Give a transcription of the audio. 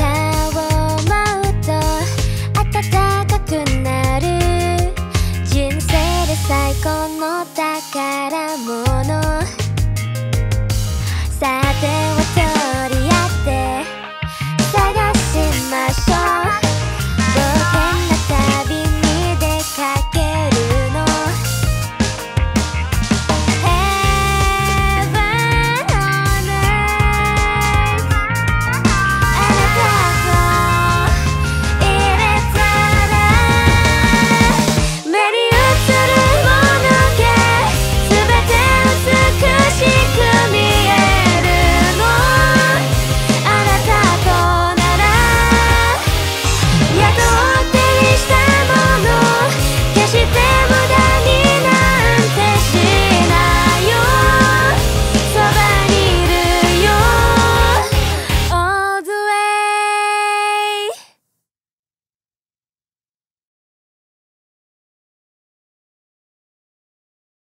を思うと暖かくなる。人生で最高の宝物。さては取り合って探しましょう。